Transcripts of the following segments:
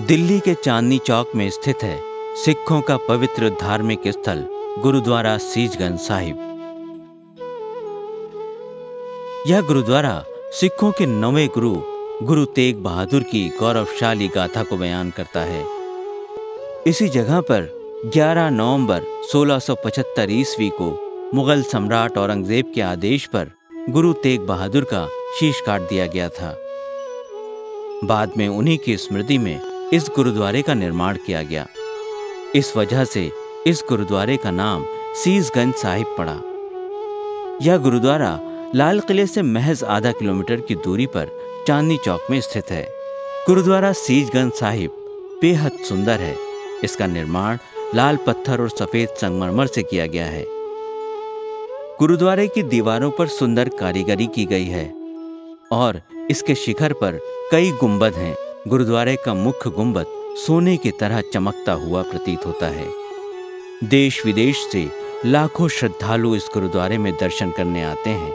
दिल्ली के चांदनी चौक में स्थित है सिखों का पवित्र धार्मिक स्थल गुरुद्वारा सीसगंज साहिब। यह गुरुद्वारा सिखों के 9वें गुरु गुरु तेग बहादुर की गौरवशाली गाथा को बयान करता है। इसी जगह पर 11 नवंबर 1675 ईस्वी को मुगल सम्राट औरंगजेब के आदेश पर गुरु तेग बहादुर का शीश काट दिया गया था। बाद में उन्हीं की स्मृति में इस गुरुद्वारे का निर्माण किया गया। इस वजह से इस गुरुद्वारे का नाम सीसगंज साहिब पड़ा। यह गुरुद्वारा लाल किले से महज आधा किलोमीटर की दूरी पर चांदनी चौक में स्थित है। गुरुद्वारा सीसगंज साहिब बेहद सुंदर है। इसका निर्माण लाल पत्थर और सफेद संगमरमर से किया गया है। गुरुद्वारे की दीवारों पर सुंदर कारीगरी की गई है और इसके शिखर पर कई गुंबद हैं। गुरुद्वारे का मुख्य गुंबद सोने की तरह चमकता हुआ प्रतीत होता है। देश विदेश से लाखों श्रद्धालु इस गुरुद्वारे में दर्शन करने आते हैं।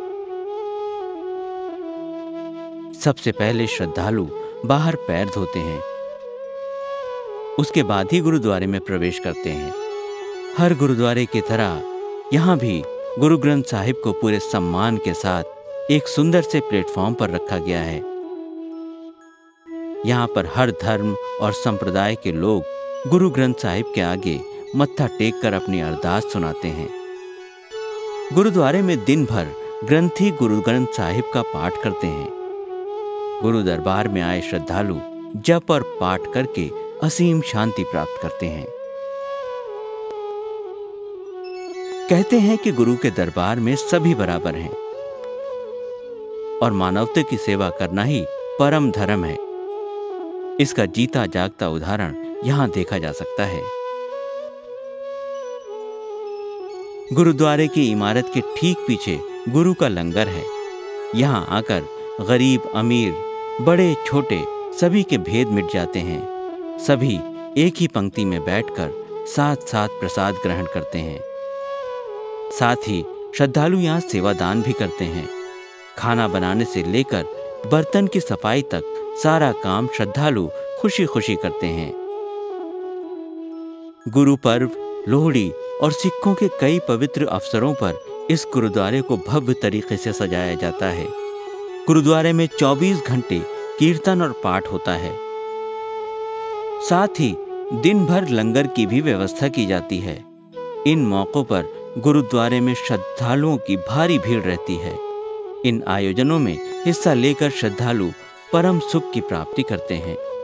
सबसे पहले श्रद्धालु बाहर पैर धोते हैं, उसके बाद ही गुरुद्वारे में प्रवेश करते हैं। हर गुरुद्वारे की तरह यहाँ भी गुरु ग्रंथ साहिब को पूरे सम्मान के साथ एक सुंदर से प्लेटफॉर्म पर रखा गया है। यहाँ पर हर धर्म और संप्रदाय के लोग गुरु ग्रंथ साहिब के आगे मत्था टेक कर अपनी अरदास सुनाते हैं। गुरुद्वारे में दिन भर ग्रंथी गुरु ग्रंथ साहिब का पाठ करते हैं। गुरु दरबार में आए श्रद्धालु जप और पाठ करके असीम शांति प्राप्त करते हैं। कहते हैं कि गुरु के दरबार में सभी बराबर हैं और मानवता की सेवा करना ही परम धर्म है। इसका जीता जागता उदाहरण यहां देखा जा सकता है। गुरुद्वारे की इमारत के ठीक पीछे गुरु का लंगर है। यहां आकर गरीब अमीर बड़े छोटे सभी के भेद मिट जाते हैं। सभी एक ही पंक्ति में बैठकर साथ साथ प्रसाद ग्रहण करते हैं। साथ ही श्रद्धालु यहाँ सेवादान भी करते हैं। खाना बनाने से लेकर बर्तन की सफाई तक सारा काम श्रद्धालु खुशी खुशी करते हैं। गुरु पर्व, लोहड़ी और सिखों के कई पवित्र अवसरों पर इस गुरुद्वारे को भव्य तरीके से सजाया जाता है। गुरुद्वारे में 24 घंटे कीर्तन और पाठ होता है। साथ ही दिन भर लंगर की भी व्यवस्था की जाती है। इन मौक़ों पर गुरुद्वारे में श्रद्धालुओं की भारी भीड़ रहती है। इन आयोजनों में हिस्सा लेकर श्रद्धालु परम सुख की प्राप्ति करते हैं।